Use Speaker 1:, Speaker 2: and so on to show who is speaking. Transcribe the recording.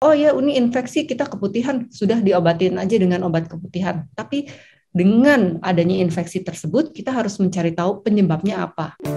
Speaker 1: oh ya ini infeksi kita keputihan, sudah diobatin aja dengan obat keputihan. Tapi dengan adanya infeksi tersebut, kita harus mencari tahu penyebabnya apa.